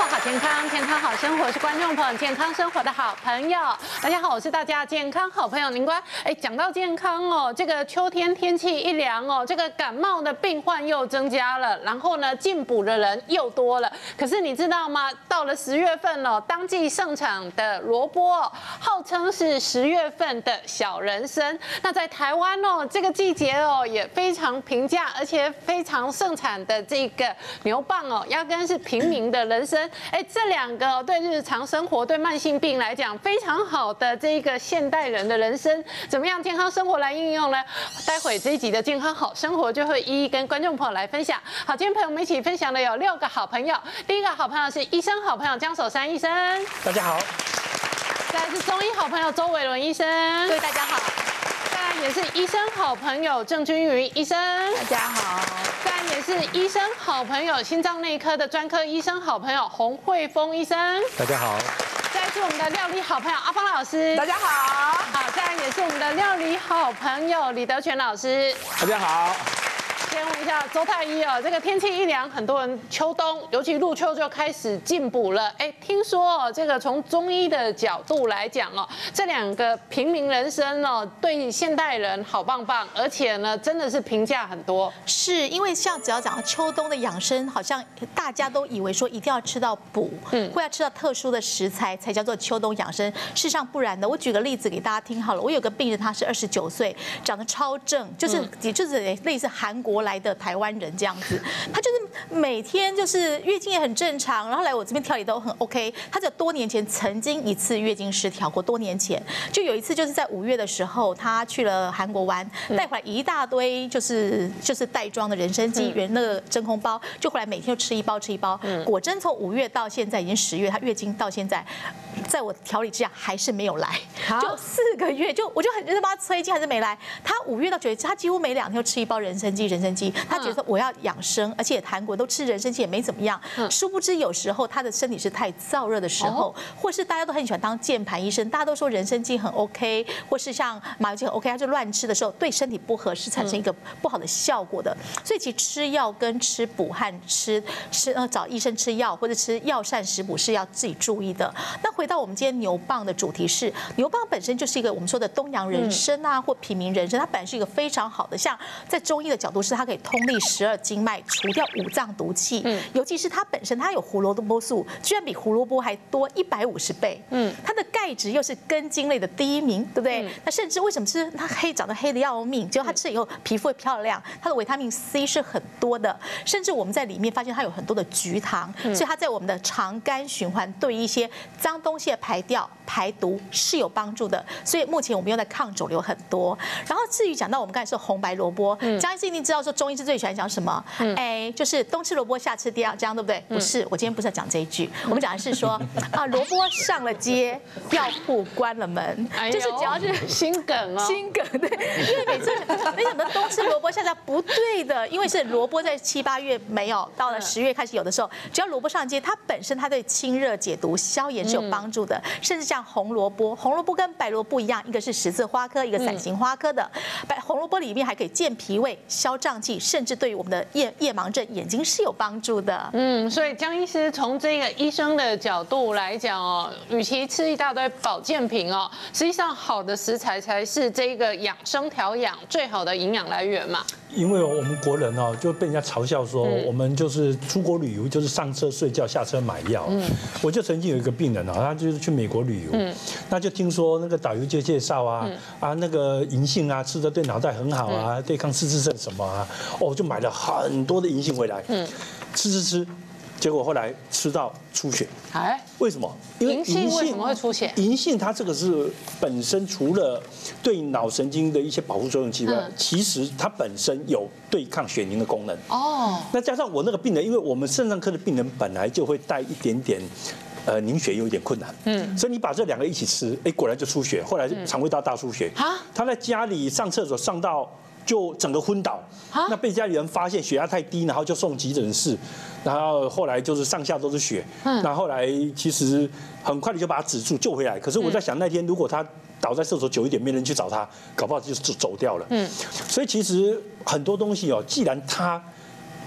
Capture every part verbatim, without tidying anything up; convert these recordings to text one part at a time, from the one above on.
好健康，健康好生活是观众朋友健康生活的好朋友。大家好，我是大家健康好朋友林官。哎，讲到健康哦，这个秋天天气一凉哦，这个感冒的病患又增加了，然后呢，进补的人又多了。可是你知道吗？到了十月份哦，当季盛产的萝卜，号称是十月份的小人参。那在台湾哦，这个季节哦也非常平价，而且非常盛产的这个牛蒡哦，压根是平民的人参。哎，这两个对日常生活、对慢性病来讲非常好的这个现代人的人参，怎么样健康生活来应用呢？待会这一集的健康好生活就会一一跟观众朋友来分享。好，今天陪我们一起分享的有六个好朋友。第一个好朋友是医生好朋友江守山医生， 大家好。 再来是中医好朋友周伟伦医生， 各位大家好。 再来也是医生好朋友郑君瑜医生， 大家好。 再来也是医生好朋友心脏内科的专科医生好朋友洪慧峰医生， 大家好。 再来是我们的料理好朋友阿芳老师， 大家好。 好，再来也是我们的料理好朋友李德全老师， 大家好。 先问一下周太医哦，这个天气一凉，很多人秋冬，尤其入秋就开始进补了。哎，听说哦，这个从中医的角度来讲哦，这两个平民人参哦，对现代人好棒棒，而且呢，真的是评价很多。 是因为像只要讲到秋冬的养生，好像大家都以为说一定要吃到补，嗯，或要吃到特殊的食材才叫做秋冬养生。事实上不然的。我举个例子给大家听好了，我有个病人，他是二十九岁，长得超正，就是也就是类似韩国来的台湾人这样子，他就是每天就是月经也很正常，然后来我这边调理都很 OK。他在多年前曾经一次月经失调过，多年前就有一次就是在五月的时候，他去了韩国玩，带回来一大堆就是就是袋装的人参鸡原那个真空包，就回来每天就吃一包吃一包。果真从五月到现在已经十月，他月经到现在，在我调理之下还是没有来，就四个月，就我就很认真帮他催经还是没来。他五月到九月，他几乎每两天就吃一包人参鸡，人参鸡。他觉得我要养生，而且韩国都吃人参鸡也没怎么样。殊不知有时候他的身体是太燥热的时候，或是大家都很喜欢当键盘医生，大家都说人参鸡很 OK， 或是像麻油鸡很 OK， 他就乱吃的时候对身体不合，是产生一个不好的效果的。所以其实吃药跟吃补和吃吃呃找医生吃药或者吃药膳食补是要自己注意的。那回到我们今天牛蒡的主题是，牛蒡本身就是一个我们说的东洋人参啊，或平民人参，它本来是一个非常好的，像在中医的角度是它可以通利十二经脉，除掉五脏毒气。嗯，尤其是它本身它有胡萝卜素，居然比胡萝卜还多一百五十倍。嗯，它的钙质又是根茎类的第一名，对不对？嗯、那甚至为什么吃它黑长得黑的要命？结果它吃了以后皮肤会漂亮，它的维他命 C 是很多的，甚至我们在里面发现它有很多的菊糖，所以它在我们的肠肝循环对一些脏东西的排掉、排毒是有帮助的。所以目前我们用的抗肿瘤很多。然后至于讲到我们刚才说红白萝卜，张医师一定知道说中医是最喜欢讲什么？哎，就是冬吃萝卜夏吃第二章，对不对？不是，我今天不是要讲这一句，我们讲的是说啊，萝卜上了街，药铺关了门，就是只要是心梗哦， 心梗对，因为每次没想到冬吃萝卜夏吃不对的，因为是萝卜在七八月没有，到了十月开始有的时候，只要萝卜上街，它本身它对清热解毒、消炎是有帮助的，甚至像红萝卜，红萝卜跟白萝卜一样，一个是十字花科，一个伞形花科的，白红萝卜里面还可以健脾胃、消胀气，甚至对于我们的夜夜盲症、眼睛是有帮助的。 嗯，所以江医师从这个医生的角度来讲哦，与其吃一大堆保健品哦，实际上好的食材才是这个养生调养最好的营养来源嘛。 因为我们国人哦，就被人家嘲笑说，我们就是出国旅游就是上车睡觉，下车买药。嗯，我就曾经有一个病人啊，他就是去美国旅游，嗯，那就听说那个导游就介绍啊，啊那个银杏啊，吃的对脑袋很好啊，对抗失智症什么啊，哦，就买了很多的银杏回来，嗯，吃吃吃。结果后来吃到出血，哎，为什么？ 因为银杏为什么会出血？ 银杏它这个是本身除了对脑神经的一些保护作用之外，其实它本身有对抗血凝的功能。哦，那加上我那个病人，因为我们肾脏科的病人本来就会带一点点。呃，凝血有一点困难，嗯，所以你把这两个一起吃，哎，果然就出血，后来就肠胃道大出血。啊，他在家里上厕所上到就整个昏倒，那被家里人发现血压太低，然后就送急诊室，然后后来就是上下都是血，嗯，那后来其实很快的就把他止住救回来。可是我在想那天如果他倒在厕所久一点，没人去找他，搞不好就走掉了。嗯，所以其实很多东西哦，既然它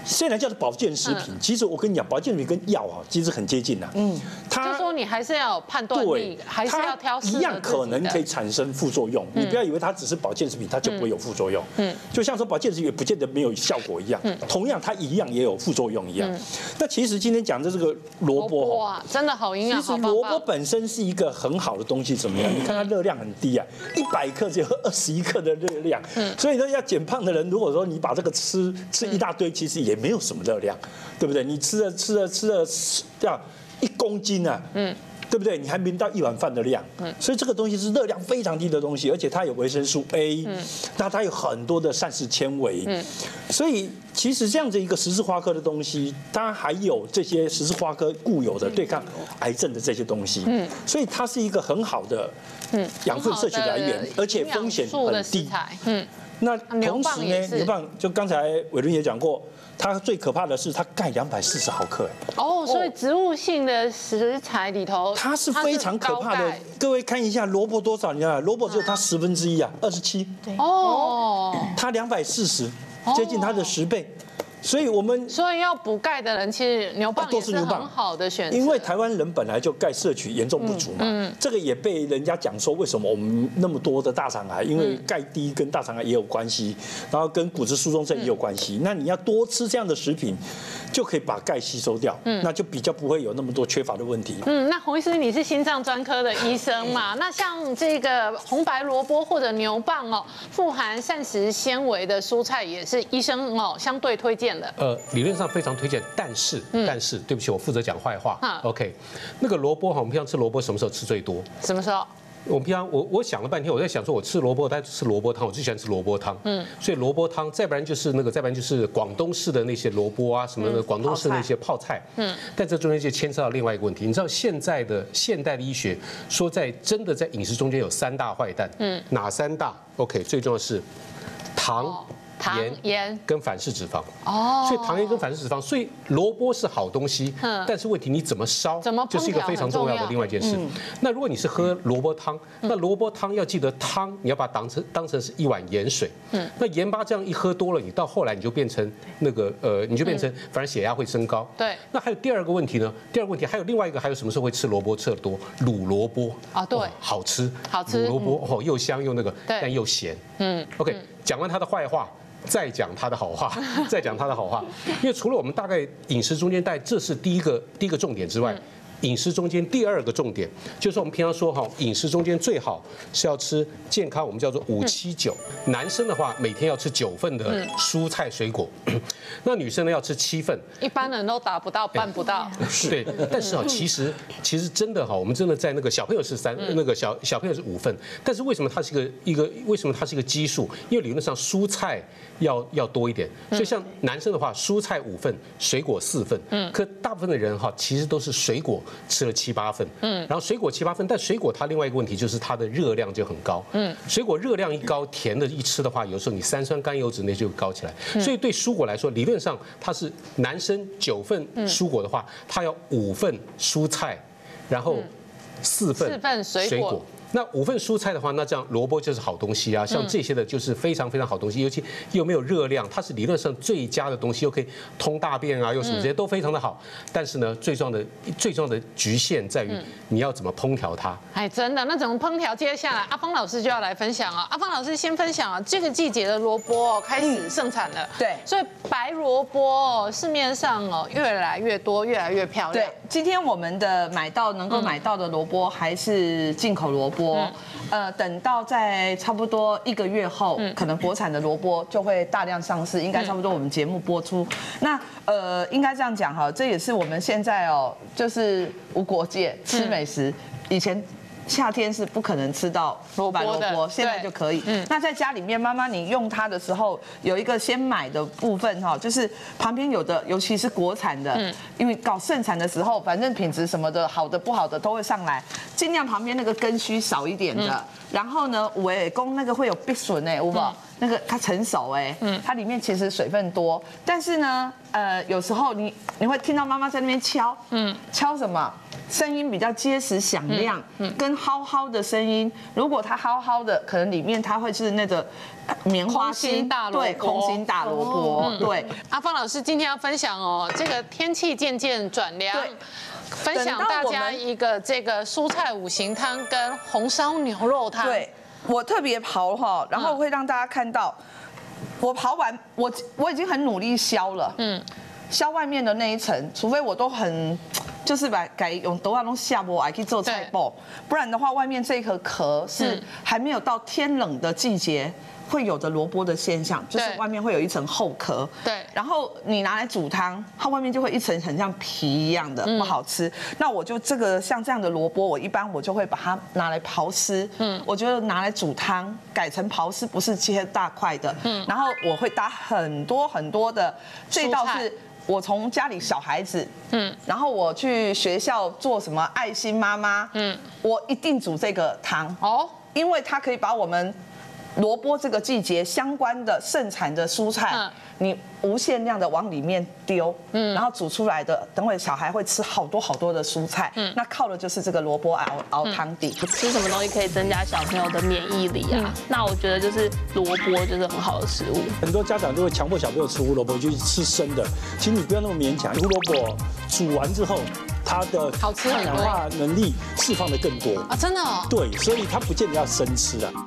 虽然叫做保健食品，其实我跟你讲，保健食品跟药啊，其实很接近的。嗯， 它就说你还是要有判断力，还是要挑适合自己的。 一样可能可以产生副作用，你不要以为它只是保健食品，它就不会有副作用。嗯，就像说保健食品也不见得没有效果一样，同样它一样也有副作用一样。那其实今天讲的这个萝卜， 哇，真的好营养， 其实萝卜本身是一个很好的东西，怎么样？你看它热量很低啊，一百克只有二十一克的热量。嗯，所以呢，要减胖的人，如果说你把这个吃吃一大堆，其实也没有什么热量，对不对？你吃了吃了吃了这样一公斤啊，嗯，对不对？你还没到一碗饭的量，嗯，所以这个东西是热量非常低的东西，而且它有维生素 A，嗯，那它有很多的膳食纤维，嗯，所以其实这样子一个十字花科的东西，它还有这些十字花科固有的对抗癌症的这些东西，嗯，所以它是一个很好的嗯养分摄取来源，而且风险很低，嗯。那同时呢，牛蒡就刚才伟伦也讲过，它最可怕的是它钙两百四十毫克。 哦，所以植物性的食材里头， 它是非常可怕的。各位看一下萝卜多少？你看萝卜只有它十分之一啊，二十七。 对。 哦。 它两百四十，接近它的十倍。所以我们所以要补钙的人，其实牛蒡也是很好的选择。 因为台湾人本来就钙摄取严重不足嘛，嗯，这个也被人家讲说为什么我们那么多的大肠癌，因为钙低跟大肠癌也有关系，然后跟骨质疏松症也有关系。那你要多吃这样的食品，就可以把钙吸收掉，嗯，那就比较不会有那么多缺乏的问题。 嗯，那洪医师你是心脏专科的医生嘛？那像这个红白萝卜或者牛蒡哦，富含膳食纤维的蔬菜也是医生哦相对推荐。 呃，理论上非常推荐，但是，但是，对不起，我负责讲坏话。OK， 那个萝卜哈，我们平常吃萝卜什么时候吃最多？ 什么时候？ 我们平常我我想了半天，我在想说，我吃萝卜，但吃萝卜汤，我最喜欢吃萝卜汤。嗯，所以萝卜汤，再不然就是那个，再不然就是广东式的那些萝卜啊，什么的，广东式那些泡菜。嗯，但这中间就牵涉到另外一个问题，你知道现在的现代的医学说，在真的在饮食中间有三大坏蛋。嗯，哪三大 ？OK， 最重要的是糖。 糖、盐跟反式脂肪哦，所以糖盐跟反式脂肪，所以萝卜是好东西，但是问题你怎么烧， 怎么就是一个非常重要的另外一件事。那如果你是喝萝卜汤，那萝卜汤要记得汤你要把它当成当成是一碗盐水，嗯，那盐巴这样一喝多了，你到后来你就变成那个呃，你就变成反而血压会升高。 对。 那还有第二个问题呢？第二个问题还有另外一个，还有什么时候会吃萝卜吃得多？卤萝卜啊，对， 好吃， 好吃， 卤萝卜哦又香又那个，但又咸。嗯 ，OK， 讲完它的坏话。再讲他的好话，再讲他的好话，因为除了我们大概饮食中间带，这是第一个第一个重点之外，饮食中间第二个重点就是我们平常说哈，饮食中间最好是要吃健康，我们叫做五七九。男生的话，每天要吃九份的蔬菜水果，那女生呢要吃七份。 一般人都达不到，办不到。 对，但是啊，其实其实真的哈，我们真的在那个小朋友是三，那个小小朋友是五份，但是为什么它是一个一个为什么它是一个基数？因为理论上蔬菜要要多一点，所以像男生的话，蔬菜五份，水果四份。嗯，可大部分的人哈，其实都是水果吃了七八份。嗯，然后水果七八份，但水果它另外一个问题就是它的热量就很高。嗯，水果热量一高，甜的一吃的话，有时候你三酸甘油脂那就高起来。所以对蔬果来说，理论上它是男生九份蔬果的话，它要五份蔬菜，然后四份四份水果。 那五份蔬菜的话，那这样萝卜就是好东西啊，像这些的就是非常非常好东西，尤其又没有热量，它是理论上最佳的东西，又可以通大便啊，又什么这些都非常的好。但是呢，最重要的最重要的局限在于你要怎么烹调它。 哎，真的，那怎么烹调？接下来阿芳老师就要来分享啊。阿芳老师先分享啊，这个季节的萝卜开始盛产了， 对， 所以白萝卜市面上哦越来越多，越来越漂亮。 对，今天我们的买到能够买到的萝卜还是进口萝卜。嗯，呃，等到在差不多一个月后，嗯、可能国产的萝卜就会大量上市，应该差不多我们节目播出。嗯、那呃，应该这样讲哈，这也是我们现在哦，就是无国界吃美食，以前。夏天是不可能吃到白萝卜，现在就可以。嗯，那在家里面，妈妈你用它的时候，有一个先买的部分哈，就是旁边有的，尤其是国产的，嗯，因为搞盛产的时候，反正品质什么的，好的不好的都会上来，尽量旁边那个根须少一点的。然后呢，五尾公那个会有碧笋哎，有没？那个它成熟哎，嗯，它里面其实水分多，但是呢，呃，有时候你你会听到妈妈在那边敲，嗯，敲什么？ 声音比较结实响亮，跟蒿蒿的声音，如果它蒿蒿的，可能里面它会是那个棉花心大萝卜， 对，空心大萝卜，对。 阿芳老师今天要分享哦，这个天气渐渐转凉。分享大家一个这个蔬菜五行汤跟红烧牛肉汤。 对，我特别刨哈，然后会让大家看到，我刨完，我我已经很努力削了，嗯，削外面的那一层，除非我都很，就是把改用都要弄下播来去做菜包，不然的话，外面这一颗壳是还没有到天冷的季节会有的萝卜的现象，就是外面会有一层厚壳。 对。 然后你拿来煮汤，它外面就会一层很像皮一样的，不好吃。那我就这个像这样的萝卜，我一般我就会把它拿来刨丝。嗯。我觉得拿来煮汤，改成刨丝，不是切大块的。嗯。然后我会搭很多很多的，这道是我从家里小孩子，嗯，然后我去学校做什么爱心妈妈，嗯，我一定煮这个汤哦，因为它可以把我们萝卜这个季节相关的盛产的蔬菜，嗯、你无限量的往里面丢，嗯，然后煮出来的，等会小孩会吃好多好多的蔬菜，嗯，那靠的就是这个萝卜熬熬汤底。 吃什么东西可以增加小朋友的免疫力啊？嗯、那我觉得就是萝卜就是很好的食物。 很多家长都会强迫小朋友吃胡萝卜，就吃生的。其实你不要那么勉强，胡萝卜煮完之后，它的抗氧化能力释放的更多啊，真的哦。 对，所以它不见得要生吃啊。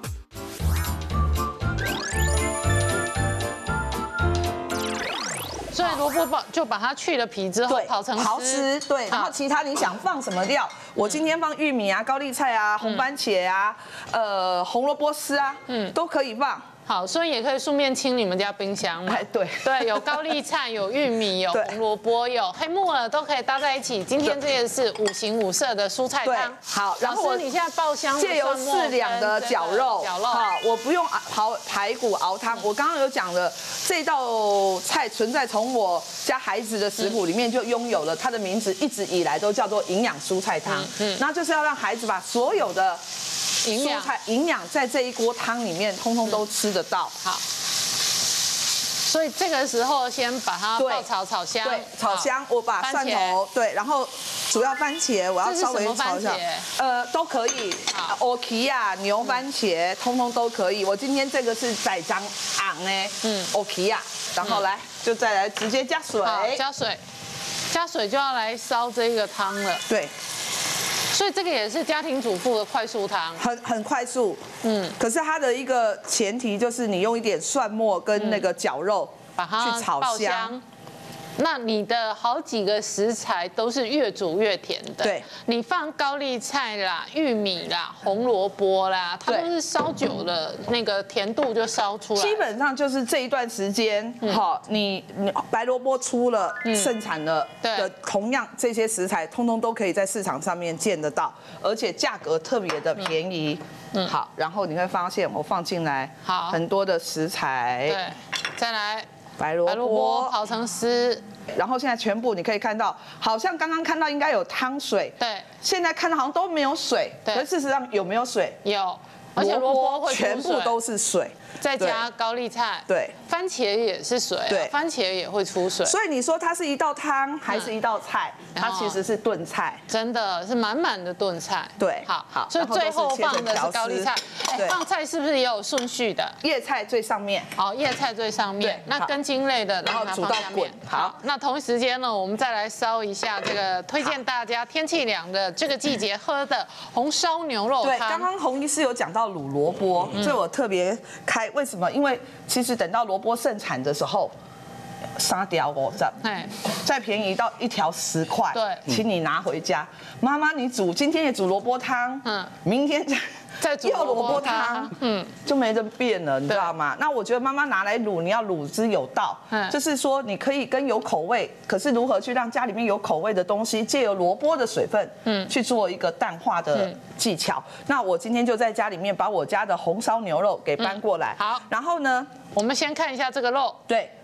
所以萝卜把就把它去了皮之后刨成刨丝，对，然后其他你想放什么料，我今天放玉米啊、高丽菜啊、红番茄啊、呃红萝卜丝啊，嗯，都可以放。 好，所以也可以顺便清你们家冰箱嘛。 哎，对对，有高丽菜，有玉米，有红萝卜，有黑木耳，都可以搭在一起。今天这个是五形五色的蔬菜汤。 好， 然后你现在爆香， 借由四两的绞肉， 绞肉， 好，我不用熬排骨熬汤。我刚刚有讲了，这道菜存在从我家孩子的食谱里面就拥有了，它的名字一直以来都叫做营养蔬菜汤。嗯，那就是要让孩子把所有的营养菜营养在这一锅汤里面，通通都吃得到。 好，所以这个时候先把它爆炒炒香， 对，炒香。我把蒜头对，然后主要番茄我要稍微炒一下，呃，都可以。欧奇亚牛番茄通通都可以。我今天这个是仔张昂哎，嗯，欧奇亚，然后来就再来直接加水， 加水，加水就要来烧这个汤了。 对。 所以这个也是家庭主妇的快速汤， 很很快速，嗯。可是它的一个前提就是你用一点蒜末跟那个绞肉把它去炒香。 那你的好几个食材都是越煮越甜的， 对。 你放高丽菜啦、玉米啦、红萝卜啦，它都是烧久了，那个甜度就烧出来。 基本上就是这一段时间，好，你你白萝卜出了盛产了的，同样这些食材，通通都可以在市场上面见得到，而且价格特别的便宜。嗯，好，然后你会发现我放进来好很多的食材， 对，再来。 白萝卜刨成丝， 然后现在全部你可以看到，好像刚刚看到应该有汤水， 对， 现在看到好像都没有水，对，可事实上有没有水？ 有，而且萝卜会全部都是水。 再加高丽菜， 对， 番茄也是水，对，番茄也会出水。 所以你说它是一道汤还是一道菜？它其实是炖菜， 真的是满满的炖菜。 对， 好，好，所以最后放的是高丽菜。哎，放菜是不是也有顺序的？ 叶菜最上面， 好，叶菜最上面。那根茎类的， 然后煮到滚。 好，那同一时间呢，我们再来烧一下这个推荐大家天气凉的这个季节喝的红烧牛肉汤。 对，刚刚洪医师有讲到卤萝卜，所以我特别开。为什么？因为其实等到萝卜盛产的时候，三条五十，哎，再便宜到一条十块， 对， 请你拿回家。妈妈，你煮今天也煮萝卜汤，嗯，明天再再煮萝卜汤，嗯，就没得变了，你知道吗？那我觉得妈妈拿来卤，你要卤之有道，嗯，就是说你可以跟有口味，可是如何去让家里面有口味的东西，借由萝卜的水分，嗯，去做一个淡化的技巧。那我今天就在家里面把我家的红烧牛肉给搬过来， 好， 然后呢， 我们先看一下这个肉， 对。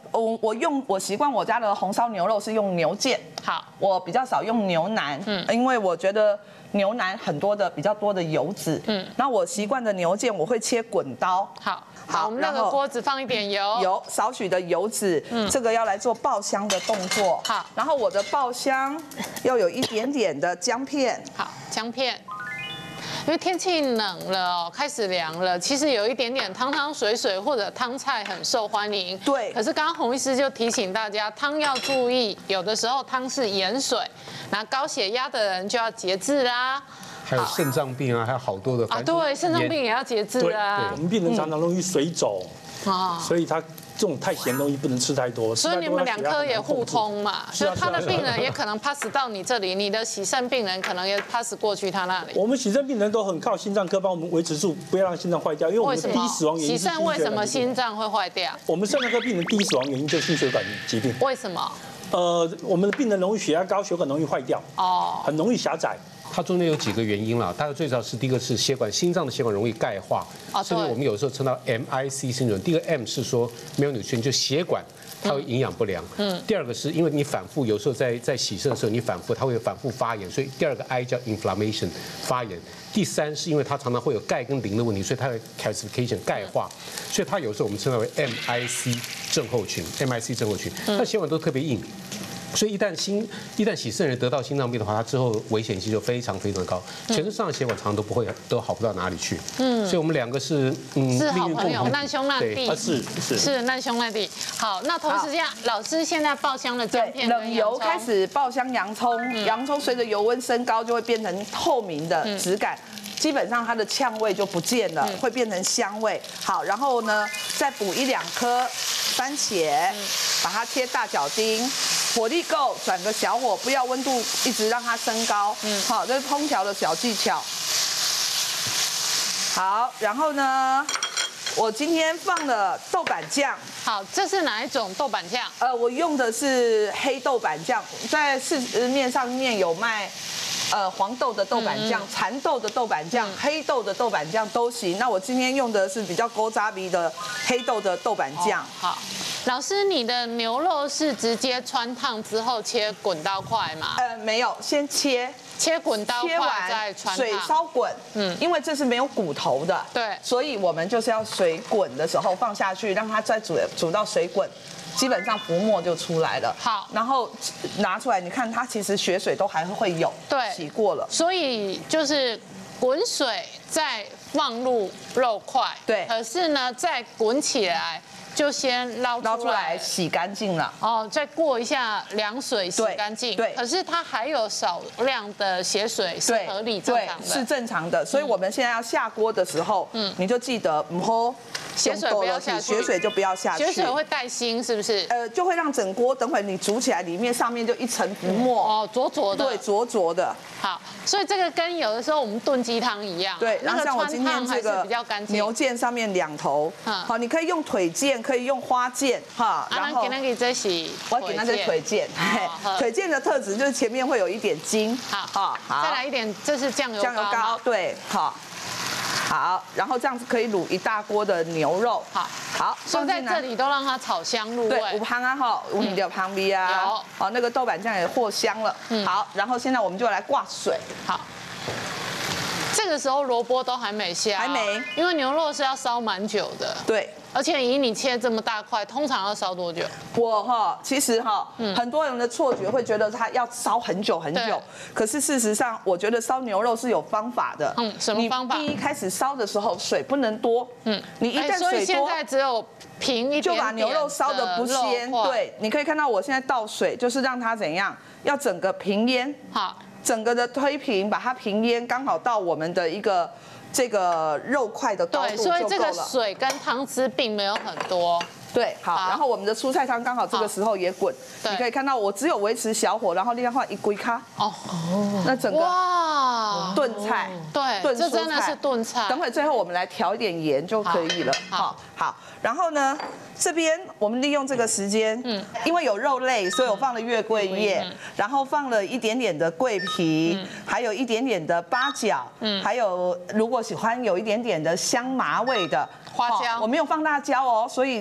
我我用我习惯我家的红烧牛肉是用牛腱， 好， 我比较少用牛腩，嗯，因为我觉得牛腩很多的比较多的油脂，嗯，那我习惯的牛腱我会切滚刀， 好。好，我们那个锅子放一点油， 油少许的油脂，嗯，这个要来做爆香的动作。 好， 然后我的爆香要有一点点的姜片， 好，姜片。因为天气冷了哦，开始凉了，其实有一点点汤汤水水或者汤菜很受欢迎。 对。 可是刚刚洪医师就提醒大家，汤要注意，有的时候汤是盐水，那高血压的人就要节制啦。 还有肾脏病啊，还有好多的啊，对，肾脏病也要节制啊。 我们病人常常容易水肿啊，所以他这种太咸的东西不能吃太多。 所以你们两科也互通嘛，所以他的病人也可能 pass 到你这里，你的洗肾病人可能也 pass 过去他那里。 我们洗肾病人都很靠心脏科帮我们维持住，不要让心脏坏掉，因为我们的第一死亡原因是心血管疾病。 洗肾为什么心脏会坏掉？ 我们肾脏科病人第一死亡原因就是心血管疾病。 为什么？ 呃，我们的病人容易血压高，血管容易坏掉，哦，很容易狭窄。 它中间有几个原因啦，大概最早是第一个是血管，心脏的血管容易钙化，所以我们有时候称到 M I C 症状。第一个 M 是说没有 nutrition，就血管它会营养不良。嗯。第二个是因为你反复有时候在在洗肾的时候你反复它会反复发炎，所以第二个 I 叫 inflammation 发炎。第三是因为它常常会有钙跟磷的问题，所以它会 calcification 钙化，所以它有时候我们称它为 M I C 症候群 ，M I C 症候群，它血管都特别硬。所以一旦心一旦洗肾人得到心脏病的话，他之后危险性就非常非常高，全身上的血管常常都不会都好不到哪里去。嗯，所以我们两个是嗯是好朋友，难兄难弟， 是是是难兄难弟。好，那同时间老师现在爆香的姜片， 冷油开始爆香洋葱，洋葱随着油温升高就会变成透明的质感。基本上它的呛味就不见了，会变成香味。好，然后呢，再补一两颗番茄，把它切大角丁，火力够，转个小火，不要温度一直让它升高。嗯，好，这是烹调的小技巧。好，然后呢，我今天放了豆瓣酱。 好，这是哪一种豆瓣酱？ 呃，我用的是黑豆瓣酱，在市面上面有卖。呃，黄豆的豆瓣酱、蚕豆的豆瓣酱、黑豆的豆瓣酱都行。那我今天用的是比较勾扎鼻的黑豆的豆瓣酱。 好，老师，你的牛肉是直接穿烫之后切滚刀块吗？ 呃，没有，先切。 切滚刀块再穿烫， 水烧滚，嗯，因为这是没有骨头的， 对， 所以我们就是要水滚的时候放下去，让它再煮煮到水滚。基本上浮沫就出来了， 好， 然后拿出来，你看它其实血水都还会有， 对， 洗过了， 所以就是滚水再放入肉块， 对， 可是呢再滚起来就先捞捞出来洗干净了， 哦，再过一下凉水洗干净， 对， 可是它还有少量的血水是合理正常的， 是正常的，所以我们现在要下锅的时候，嗯，你就记得唔好。 血水不要下去， 血水就不要下去。 血水会带腥，是不是？ 呃，就会让整锅等会你煮起来，里面上面就一层浮沫。 哦，浊浊的。 对，浊浊的。 好，所以这个跟有的时候我们炖鸡汤一样。 对，然后像我今天这个比较干净。 牛腱上面两头，好，你可以用腿腱，可以用花腱，哈。 然后给那个这是， 我给那个腿腱。腿腱的特质就是前面会有一点筋。 好，好，再来一点，这是酱油膏。 酱油膏，对，好。好，然后这样子可以卤一大锅的牛肉。 好，好，所以在这里都让它炒香入味。 对，五香啊哈，五你的旁边啊。有。好，那个豆瓣酱也和香了。嗯。好，然后现在我们就来挂水。 好。这个时候萝卜都还没下。 还没。 因为牛肉是要烧蛮久的。 对。 而且以你切这么大块，通常要烧多久？ 我哈，其实哈，很多人的错觉会觉得它要烧很久很久，可是事实上，我觉得烧牛肉是有方法的。 嗯，什么方法？ 你第一开始烧的时候水不能多。嗯，你一旦水多， 所以现在只有平一点， 就把牛肉烧得不鲜。对，你可以看到我现在倒水，就是让它怎样，要整个平腌。好，整个的推平，把它平腌，刚好到我们的一个。这个肉块的高度就够了。 对，所以这个水跟汤汁并没有很多。 对，好，然后我们的蔬菜汤刚好这个时候也滚，你可以看到我只有维持小火，然后另外一龟咖。哦哦，那整个哇炖菜， 对，炖这真的是炖菜。 等会最后我们来调一点盐就可以了。好，好，然后呢，这边我们利用这个时间，嗯，因为有肉类，所以我放了月桂叶，然后放了一点点的桂皮，还有一点点的八角，嗯，还有如果喜欢有一点点的香麻味的花椒， 我没有放辣椒哦，所以。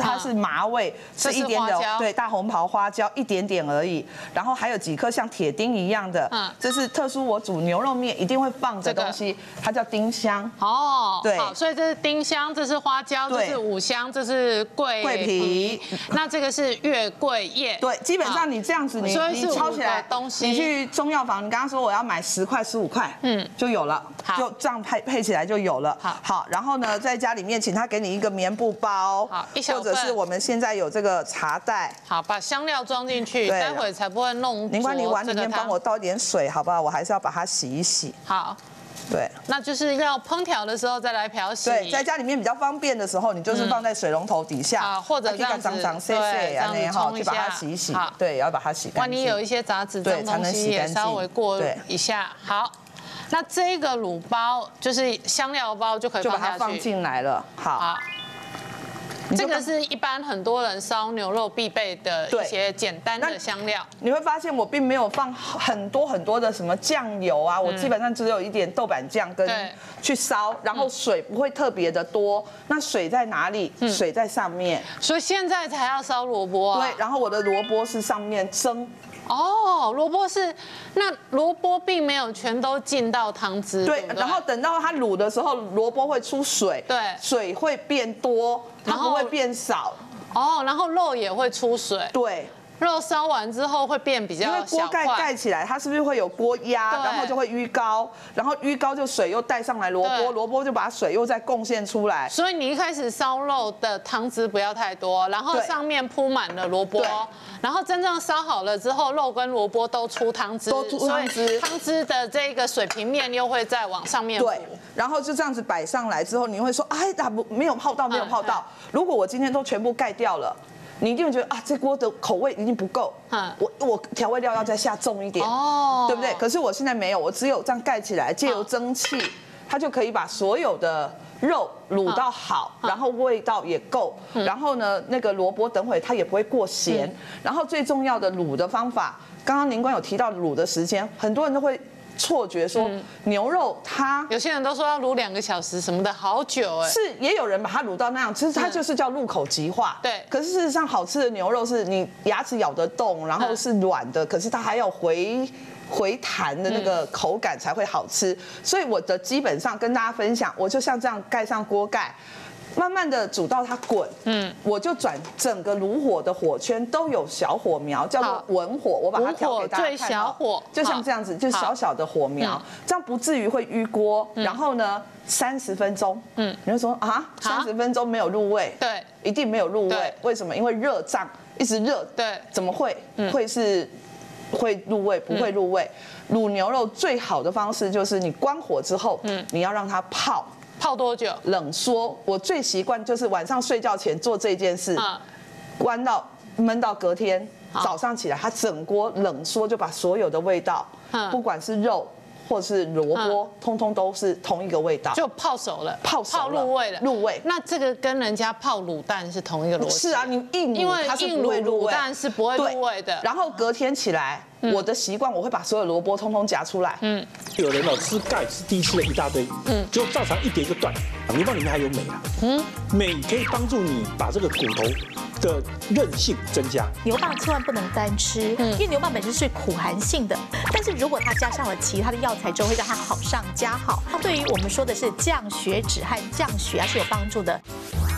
它是麻味，是一点点，对，大红袍花椒一点点而已。然后还有几颗像铁钉一样的，嗯，这是特殊我煮牛肉面一定会放的东西，它叫丁香。 哦， 对， 好，所以这是丁香，这是花椒，这是五香，这是桂桂皮， 那这个是月桂叶。 对，基本上你这样子，你你抄起来东西，你去中药房，你刚刚说我要买十块、十五块，嗯，就有了，就这样配配起来就有了。好，好，然后呢，在家里面请他给你一个棉布包， 好，一小份， 或者是我们现在有这个茶袋， 好，把香料装进去，待会才不会弄。 您关你碗里面帮我倒点水，好不好？我还是要把它洗一洗。 好。 对， 那就是要烹调的时候再来漂洗。 对，在家里面比较方便的时候，你就是放在水龙头底下， 啊，或者这样子，对，这样子冲一下， 就把它洗一洗。对，要把它洗干净。 万一有一些杂质、脏东西也稍微过一下。好，那这个卤包就是香料包就可以就把它放进来了。好。 这个是一般很多人烧牛肉必备的一些简单的香料。 你会发现我并没有放很多很多的什么酱油啊，我基本上只有一点豆瓣酱跟去烧，然后水不会特别的多。那水在哪里？水在上面。 所以现在才要烧萝卜啊。 对，然后我的萝卜是上面蒸。 哦，萝卜是，那萝卜并没有全都进到汤汁。 对，然后等到它卤的时候，萝卜会出水， 对， 水会变多，它不会变少。 哦，然后肉也会出水。 对。 肉烧完之后会变比较小块， 因为锅盖盖起来，它是不是会有锅压，然后就会淤高，然后淤高就水又带上来萝卜，萝卜就把水又再贡献出来。 所以你一开始烧肉的汤汁不要太多，然后上面铺满了萝卜，然后真正烧好了之后，肉跟萝卜都出汤汁， 都出汤汁， 汤汁的这个水平面又会再往上面浮。 对，然后就这样子摆上来之后，你会说，哎，咋不没有泡到，没有泡到？如果我今天都全部盖掉了。你一定会觉得啊，这锅的口味一定不够，我我调味料要再下重一点，哦，对不对？可是我现在没有，我只有这样盖起来，借由蒸汽，它就可以把所有的肉卤到好，然后味道也够，然后呢，那个萝卜等会它也不会过咸，然后最重要的卤的方法，刚刚宁官有提到卤的时间，很多人都会。错觉说牛肉它有些人都说要卤两个小时什么的，好久哎。 是，也有人把它卤到那样，其实它就是叫入口即化。 对。 可是事实上，好吃的牛肉是你牙齿咬得动，然后是软的，可是它还要回回弹的那个口感才会好吃。所以我的基本上跟大家分享，我就像这样盖上锅盖。慢慢的煮到它滚，嗯，我就转整个炉火的火圈都有小火苗，叫做文火，我把它调给大家看。 最小火， 就像这样子，就小小的火苗，这样不至于会淤锅。然后呢，三十分钟，嗯，你就说啊，三十分钟没有入味， 对， 一定没有入味。为什么？因为热胀，一直热， 对， 怎么会会是会入味？不会入味。卤牛肉最好的方式就是你关火之后，嗯，你要让它泡。 泡多久？ 冷缩。我最习惯就是晚上睡觉前做这件事，关到焖到隔天早上起来，它整锅冷缩，就把所有的味道，不管是肉或是萝卜，通通都是同一个味道， 就泡熟了， 泡熟入味了， 入味。 那这个跟人家泡卤蛋是同一个逻辑。 是啊，你硬卤它是不会入味， 蛋是不会入味的。 然后隔天起来。我的习惯，我会把所有萝卜通通夹出来。嗯， 有人哦吃钙吃低吃了一大堆，嗯，就照常一点一个断。牛蒡里面还有镁啊，嗯，镁可以帮助你把这个骨头的韧性增加。 牛蒡千万不能单吃，因为牛蒡本身是苦寒性的，但是如果它加上了其他的药材之后，会让它好上加好。它对于我们说的是降血脂和降血压是有帮助的。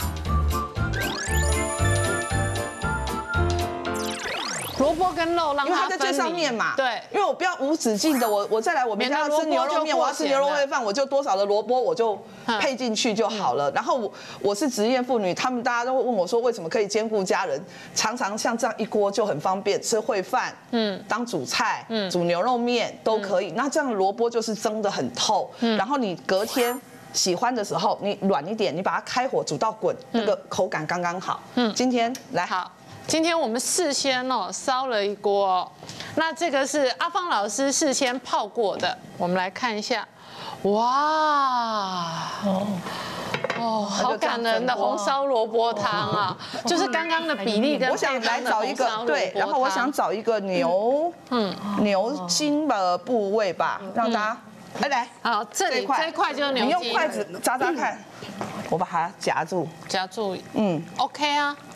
萝卜跟肉让它， 因为它在最上面嘛， 对， 因为我不要无止境的，我我再来我们家要吃牛肉面，我要吃牛肉烩饭，我就多少的萝卜我就配进去就好了。然后我我是职业妇女，他们大家都会问我说，为什么可以兼顾家人？常常像这样一锅就很方便，吃烩饭，嗯，当主菜，嗯，煮牛肉面都可以。那这样萝卜就是蒸得很透，然后你隔天喜欢的时候，你软一点，你把它开火煮到滚，那个口感刚刚好。嗯，今天来好。今天我们事先哦烧了一锅，那这个是阿芳老师事先泡过的，我们来看一下，哇，哦，哦，好感人的红烧萝卜汤啊，就是刚刚的比例跟我想来找一个对，然后我想找一个牛，嗯，牛筋的部位吧，让大家来来， 好，这里这一块就是牛筋， 你用筷子扎扎看，我把它夹住， 夹住，嗯 ，OK 啊。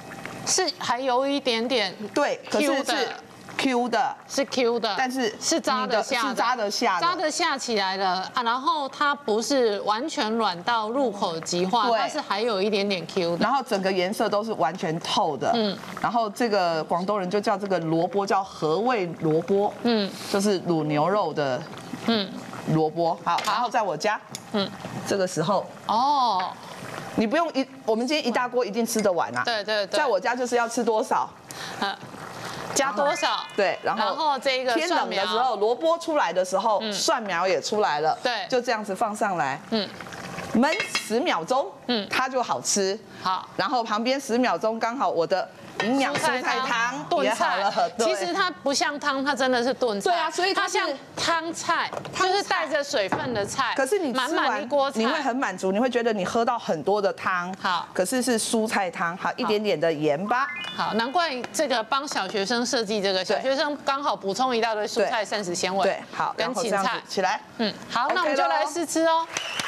是还有一点点对，可是 Q 是的。 Q 的， 是 Q 的， 但是是扎得下的， 是扎得下的， 扎得下起来了啊。然后它不是完全软到入口即化，它是还有一点点 Q 的。 然后整个颜色都是完全透的，嗯。然后这个广东人就叫这个萝卜叫和味萝卜，嗯，就是卤牛肉的，嗯，萝卜。好，然后在我家，嗯，这个时候哦，你不用一，我们今天一大锅一定吃得完啊。 对对对， 在我家就是要吃多少， 嗯。加多少？ 对，然后然后这个天冷的时候，萝卜出来的时候，蒜苗也出来了， 对， 就这样子放上来，嗯，焖十秒钟，嗯，它就好吃。好，然后旁边十秒钟刚好我的营养蔬菜汤炖菜了。 其实它不像汤，它真的是炖菜。 对啊，所以它像汤菜，就是带着水分的菜。 可是你满满一锅菜， 你会很满足，你会觉得你喝到很多的汤。 好， 可是是蔬菜汤，好一点点的盐巴。 好，难怪这个帮小学生设计这个，小学生刚好补充一大堆蔬菜膳食纤维。 对，好， 跟芹菜起来。 嗯，好，那我们就来试吃哦。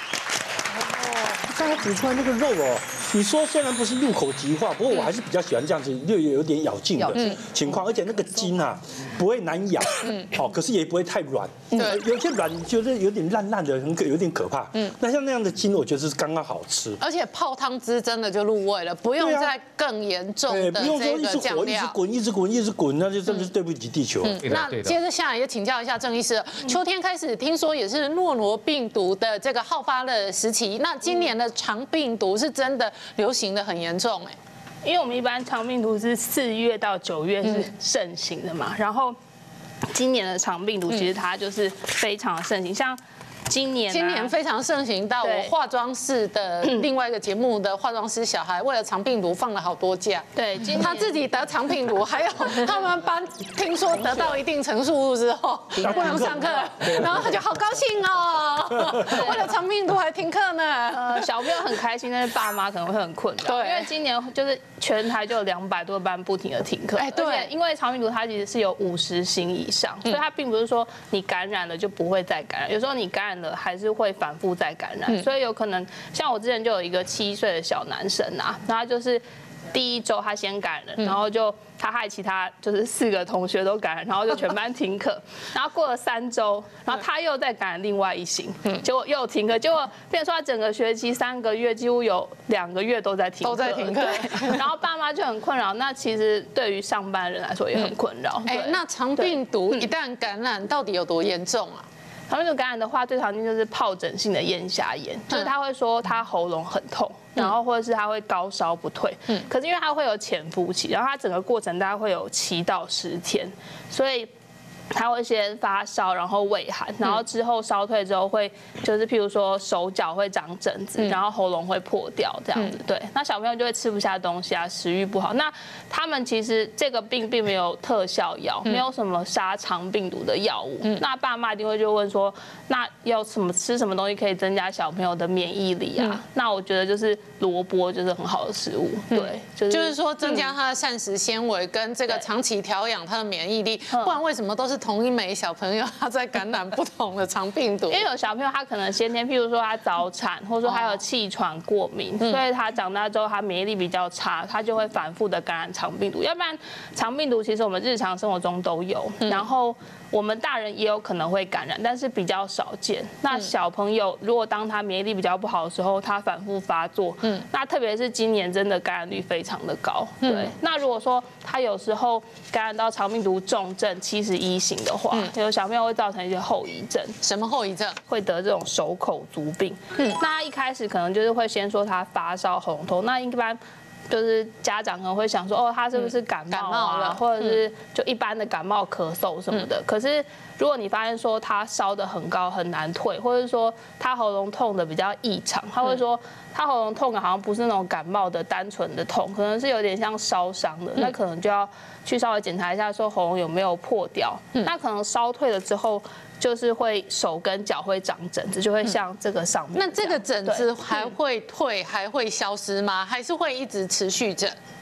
刚才煮出来那个肉哦，你说虽然不是入口即化，不过我还是比较喜欢这样子，又有点咬劲的情况，而且那个筋啊不会难咬，嗯，好，可是也不会太软，对，有些软就是有点烂烂的，很可有点可怕，嗯，那像那样的筋，我觉得是刚刚好吃， 而且泡汤汁真的就入味了，不用再更严重的不用说一直火一直滚一直滚一直滚，那就真的是对不起地球。 那接着下来也请教一下郑医师，秋天开始听说也是诺罗病毒的这个好发的时期，那今年的肠病毒是真的流行的很严重哎， 因为我们一般肠病毒是四月到九月是盛行的嘛，然后今年的肠病毒其实它就是非常的盛行，像今年、啊、 今年非常盛行到我化妆室的另外一个节目的化妆师小孩，为了肠病毒放了好多假。 对， 他自己得肠病毒，还有他们班听说得到一定乘数之后不能上课，然后他就好高兴哦，为了肠病毒还停课呢。 呃，小朋友很开心，但是爸妈可能会很困扰。对，因为今年就是全台就有两百多班不停的停课。哎，对，因为肠病毒它其实是有五十型以上，所以它并不是说你感染了就不会再感染，有时候你感染了还是会反复再感染，所以有可能像我之前就有一个七岁的小男生啊，然后他就是第一周他先感染，然后就他害其他就是四个同学都感染，然后就全班停课，然后过了三周，然后他又再感染另外一型，结果又停课，结果变成说他整个学期三个月几乎有两个月都在停课， 都在停课， 然后爸妈就很困扰，那其实对于上班人来说也很困扰。 哎，那肠病毒一旦感染到底有多严重啊？ 肠病毒感染的话，最常见就是疱疹性的咽峡炎，就是他会说他喉咙很痛，然后或者是他会高烧不退，嗯，可是因为他会有潜伏期，然后他整个过程大概会有七到十天，所以他会先发烧，然后畏寒，然后之后烧退之后会就是譬如说手脚会长疹子，然后喉咙会破掉这样子，对，那小朋友就会吃不下东西啊，食欲不好。那他们其实这个病并没有特效药，没有什么杀肠病毒的药物。那爸妈一定会就问说，那要什么吃什么东西可以增加小朋友的免疫力啊？那我觉得就是萝卜就是很好的食物，对， 就是就是说增加它的膳食纤维跟这个长期调养它的免疫力，不然为什么都是同一枚小朋友他在感染不同的肠病毒？ 因为有小朋友他可能先天，譬如说他早产，或者说他有气喘、过敏，所以他长大之后他免疫力比较差，他就会反复的感染肠病毒。要不然肠病毒其实我们日常生活中都有，然后我们大人也有可能会感染，但是比较少见。那小朋友如果当他免疫力比较不好的时候，他反复发作，嗯，那特别是今年真的感染率非常的高，对。那如果说他有时候感染到肠病毒重症七十一型的话，有小朋友会造成一些后遗症。 什么后遗症？ 会得这种手口足病。嗯，那他一开始可能就是会先说他发烧、喉咙痛，那一般就是家长可能会想说，哦，他是不是感冒啊，或者是就一般的感冒、咳嗽什么的。可是如果你发现说他烧得很高很难退，或者说他喉咙痛的比较异常，他会说他喉咙痛的好像不是那种感冒的单纯的痛，可能是有点像烧伤的，那可能就要去稍微检查一下，说喉咙有没有破掉。那可能烧退了之后，就是会手跟脚会长疹子，就会像这个上面。 那这个疹子还会退，还会消失吗？还是会一直持续着？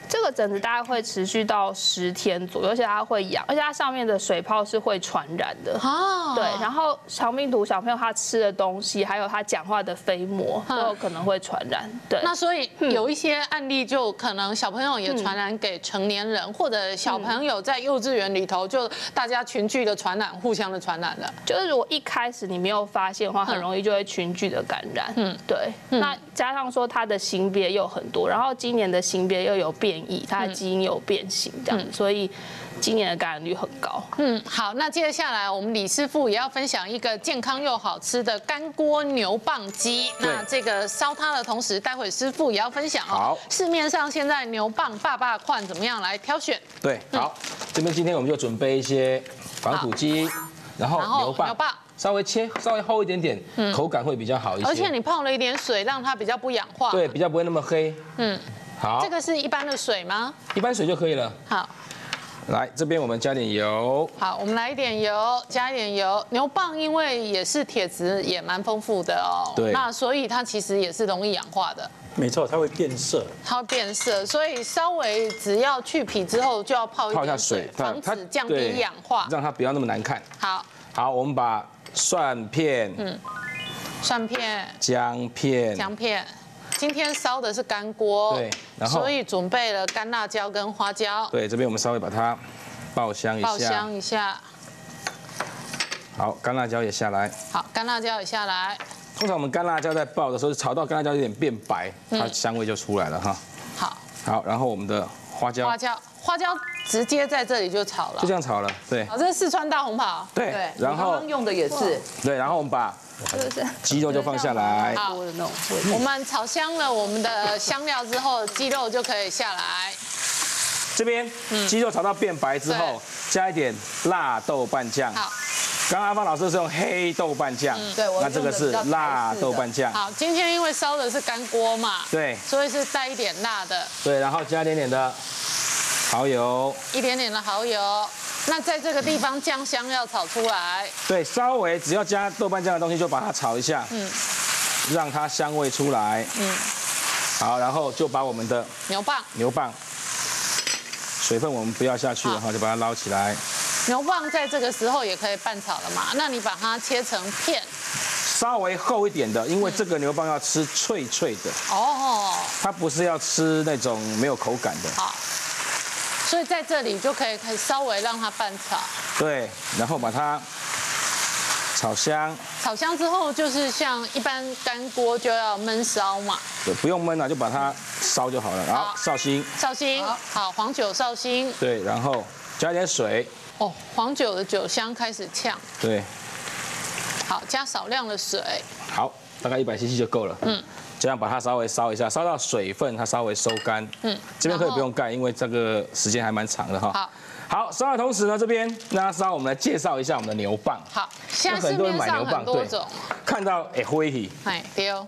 这个疹子大概会持续到十天左右，而且它会痒，而且它上面的水泡是会传染的。哦，对，然后肠病毒小朋友他吃的东西，还有他讲话的飞沫都有可能会传染。对， 那所以有一些案例就可能小朋友也传染给成年人，或者小朋友在幼稚园里头就大家群聚的传染，互相的传染了。 就是如果一开始你没有发现的话，很容易就会群聚的感染。嗯，对。那加上说它的型别又很多，然后今年的型别又有变异，它的基因有变形，这样，所以今年的感染率很高。嗯， 好，那接下来我们李师傅也要分享一个健康又好吃的干锅牛蒡鸡。那这个烧它的同时，待会师傅也要分享哦。 好， 市面上现在牛蒡爸爸款怎么样来挑选？ 对，好，这边今天我们就准备一些防腐鸡，然后牛蒡。牛蒡稍微切稍微厚一点点，口感会比较好一些。 而且你泡了一点水，让它比较不氧化。 对，比较不会那么黑。嗯，好。 这个是一般的水吗？ 一般水就可以了。 好， 来这边我们加点油。 好，我们来一点油，加一点油。牛蒡因为也是铁质也蛮丰富的哦。 对。 那所以它其实也是容易氧化的。 没错，它会变色。 它会变色，所以稍微只要去皮之后就要泡一点水，防止降低氧化， 让它不要那么难看。 好。 好，我们把蒜片，嗯， 蒜片， 姜片， 姜片。今天烧的是干锅， 对，然后所以准备了干辣椒跟花椒。 对，这边我们稍微把它爆香一下， 爆香一下。 好，干辣椒也下来。 好，干辣椒也下来。 通常我们干辣椒在爆的时候，炒到干辣椒有点变白，它香味就出来了哈。 好， 好，然后我们的花椒， 花椒，花椒直接在这里就炒了， 就这样炒了，对。 好，这是四川大红袍。 对，然后用的也是。 对，然后我们把鸡肉就放下来。 好，我们炒香了我们的香料之后，鸡肉就可以下来。 这边鸡肉炒到变白之后，加一点辣豆瓣酱。好。刚刚阿芳老师是用黑豆瓣酱， 对， 那这个是辣豆瓣酱。 好，今天因为烧的是干锅嘛， 对， 所以是带一点辣的。 对，然后加一点点的蚝油， 一点点的蚝油。那在这个地方酱香要炒出来。 对，稍微只要加豆瓣酱的东西就把它炒一下，嗯，让它香味出来，嗯，好，然后就把我们的牛蒡， 牛蒡水分我们不要下去，然后就把它捞起来。 牛蒡在这个时候也可以拌炒了嘛？那你把它切成片， 稍微厚一点的，因为这个牛蒡要吃脆脆的。哦。它不是要吃那种没有口感的。好。 所以在这里就可以稍微让它拌炒。 对，然后把它炒香。 炒香之后就是像一般干锅就要焖烧嘛。 对，不用焖了，就把它烧就好了。然后绍兴。 绍兴。好，黄酒绍兴。 对，然后加一点水。 哦，黄酒的酒香开始呛。 对， 好，加少量的水。 好，大概一百 C C 就够了。嗯，这样把它稍微烧一下，烧到水分它稍微收干。嗯，这边可以不用盖，因为这个时间还蛮长的哈。 好， 好，烧的同时呢，这边让它烧，我们来介绍一下我们的牛蒡。 好，现在市面上很多种， 看到哎灰体， 哎丢。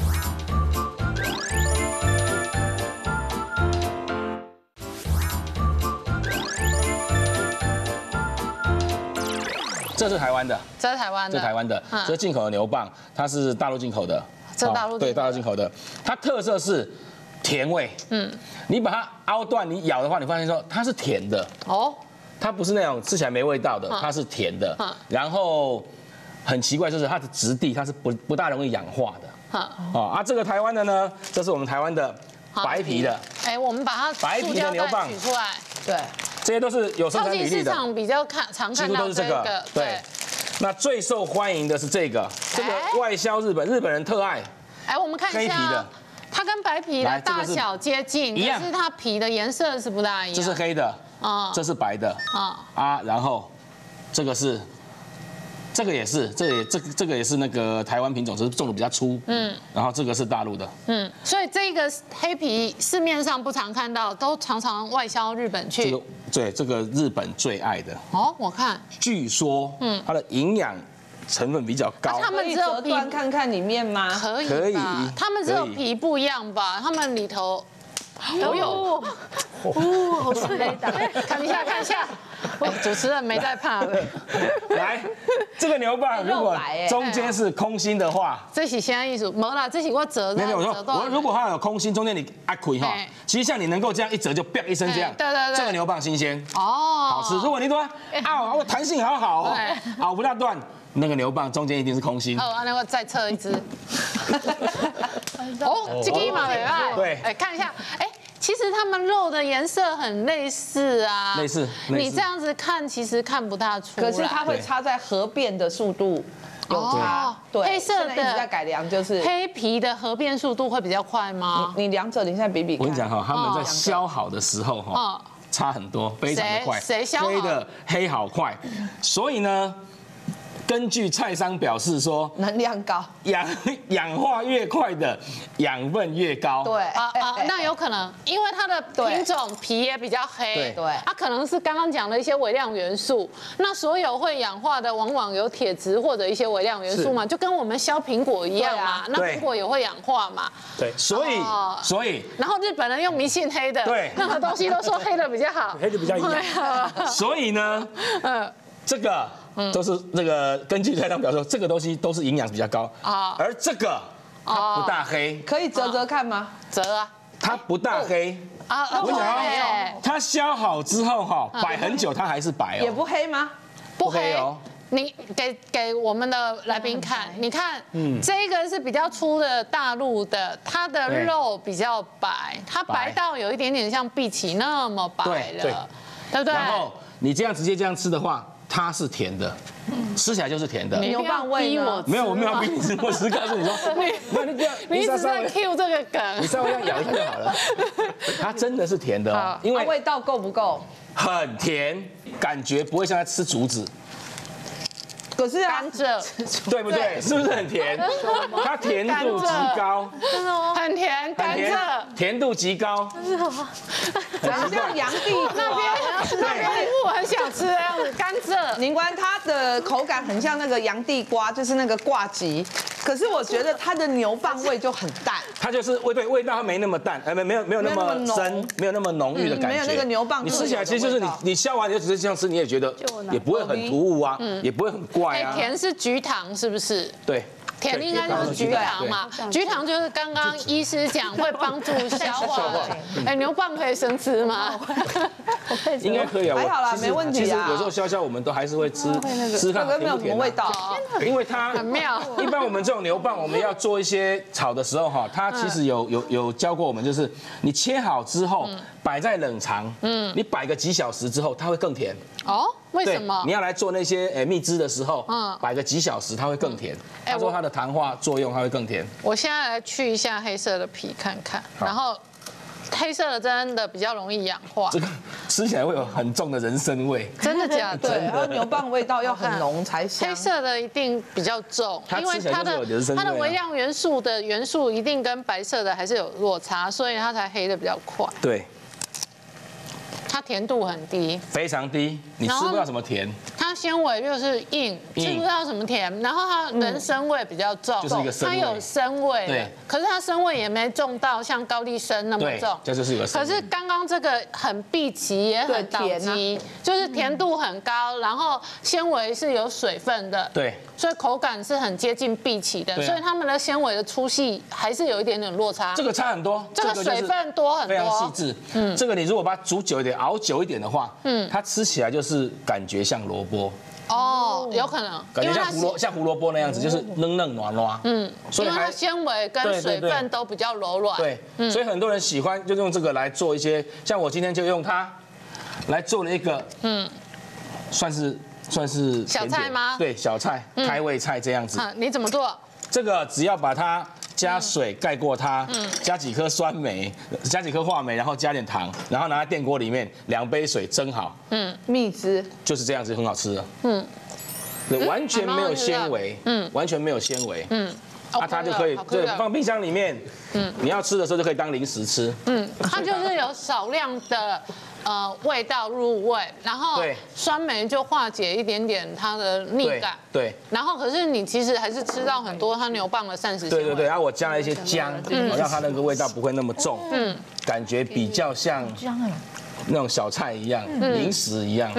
这是台湾的， 这是台湾的， 这是台湾的，这是进口的牛蒡，它是大陆进口的， 这大陆对大陆进口的，它特色是甜味，嗯，你把它凹断，你咬的话，你发现说它是甜的，哦，它不是那种吃起来没味道的，它是甜的，然后很奇怪，就是它的质地它是不不大容易氧化的，哦啊，这个台湾的呢，这是我们台湾的白皮的， 哎，我们把它白皮的牛蒡取出来，对。 这些都是有生产比例的， 超级市场比较看常看到这个， 对。那最受欢迎的是这个，这个外销日本，日本人特爱。 哎，我们看一下，黑皮的，它跟白皮的大小接近，可是它皮的颜色是不大一样。 这是黑的，啊，这是白的，啊啊，然后这个是。这个也是，这也这个这个也是那个台湾品种，只是种的比较粗。嗯，然后这个是大陆的。 嗯，所以这个黑皮市面上不常看到，都常常外销日本去。 这个对，这个日本最爱的。 哦，我看。 据说，嗯，它的营养成分比较高。 他们只有皮看看里面吗？ 可以，可以。他们只有皮不一样吧？他们里头。都有。哦，好吃的，看一下，看一下。 主持人没在怕的。 来，这个牛蒡如果中间是空心的话， 这是现在艺术，没啦，这是我折的。 没有，我说我如果它有空心，中间你按开哈，其实像你能够这样一折就啪一声这样， 对对对， 这个牛蒡新鲜哦， 好吃。如果你说啊，我弹性好好哦，咬不大断，那个牛蒡中间一定是空心。 好，那我再测一只。哦，这个嘛， 对， 哎，看一下，哎。其实它们肉的颜色很类似啊， 类似。 你这样子看，其实看不大出来。 可是它会差在核变的速度有差。对， 黑色的一直在改良，就是黑皮的核变速度会比较快吗？ 你两者你现在比比看。 我跟你讲哈，他们在削好的时候哈，差很多，非常的快。 谁削好？ 黑的黑好快，所以呢。根据菜商表示说， 能量高， 氧氧化越快的养分越高。 对啊啊，那有可能，因为它的品种皮也比较黑， 对， 它可能是刚刚讲的一些微量元素。那所有会氧化的，往往有铁质或者一些微量元素嘛，就跟我们削苹果一样嘛。那苹果也会氧化嘛。 对，所以所以， 然后日本人用迷信黑的， 对， 任何东西都说黑的比较好， 黑的比较营养。 所以呢，嗯，这个。都是那个根据菜单表说，这个东西都是营养比较高啊，而这个它不大黑， 可以折折看吗？ 折啊， 它不大黑啊，我讲哦，它削好之后哈，摆很久它还是白哦， 也不黑吗？ 不黑哦。你给给我们的来宾看，你看，嗯，这个是比较粗的大陆的，它的肉比较白，它白到有一点点像碧琪那么白了，对不对？ 然后你这样直接这样吃的话。它是甜的，吃起来就是甜的。 牛蒡味呢？ 没有，我没有要逼你吃，我只是告诉你说，没有你这样， 你一直在 cue 这个梗， 你稍微这样咬一下就好了。它真的是甜的哦， 因为味道够不够？ 很甜，感觉不会像在吃竹子。 可是甘蔗， 对不对？是不是很甜？它甜度极高， 真的吗？很甜，甘蔗， 甜度极高。 然后像阳地那边，那边我很想吃的样子，甘蔗。 宁官它的口感很像那个洋地瓜，就是那个挂吉。可是我觉得它的牛蒡味就很淡， 它就是味对味道它没那么淡，哎没没有没有那么深，没有那么浓郁的感觉。 没有那个牛蒡， 你吃起来其实就是你你削完你就只是这样吃，你也觉得也不会很突兀啊，也不会很怪啊。 甜是菊糖是不是？ 对。 甜应该就是菊糖嘛，菊糖就是刚刚医师讲会帮助消化的。哎，牛蒡可以生吃吗？ 应该可以啊， 还好啦，没问题啊。 其实有时候消消我们都还是会吃吃看甜不甜。 味道， 因为它很妙。 一般我们这种牛蒡，我们要做一些炒的时候哈，它其实有有有教过我们，就是你切好之后摆在冷藏，嗯，你摆个几小时之后，它会更甜。 哦，为什么？ 你要来做那些诶蜜汁的时候，嗯，摆个几小时，它会更甜。他说它的糖化作用，它会更甜。 我现在来去一下黑色的皮看看，然后黑色的真的比较容易氧化。 这个吃起来会有很重的人参味。 真的假的？ 对，然后牛蒡味道要很浓才香。 黑色的一定比较重，因为它的它的微量元素的元素一定跟白色的还是有落差，所以它才黑的比较快。 对。 它甜度很低， 非常低，你吃不到什么甜。 它纤维就是硬，吃不到什么甜。然后它人参味比较重， 就是一个生味， 它有生味，对。可是它生味也没重到像高丽参那么重， 这就是一个。 可是刚刚这个很碧琪也很倒机，就是甜度很高，然后纤维是有水分的， 对。 所以口感是很接近碧琪的，所以它们的纤维的粗细还是有一点点落差。 这个差很多， 这个水分多很多， 非常细致。嗯，这个你如果把它煮久一点，熬久一点的话，嗯，它吃起来就是感觉像萝卜。 哦，有可能， 感觉像胡萝像胡萝卜那样子，就是嫩嫩软软。嗯， 因为它纤维跟水分都比较柔软。 对，所以很多人喜欢就用这个来做一些，像我今天就用它来做了一个，嗯，算是。算是小菜吗？ 对，小菜、开胃菜这样子。 你怎么做？ 这个只要把它加水盖过它，加几颗酸梅，加几颗话梅，然后加点糖，然后拿在电锅里面两杯水蒸好。嗯， 蜜汁就是这样子，很好吃的。嗯，对，完全没有纤维，嗯，完全没有纤维。嗯，啊，它就可以对放冰箱里面。嗯，你要吃的时候就可以当零食吃。嗯， 它就是有少量的。呃，味道入味，然后酸梅就化解一点点它的腻感， 对。 然后可是你其实还是吃到很多它牛蒡的膳食纤维。 对对对，然后我加了一些姜，让它那个味道不会那么重，嗯，感觉比较像那种小菜一样，零食一样，嗯。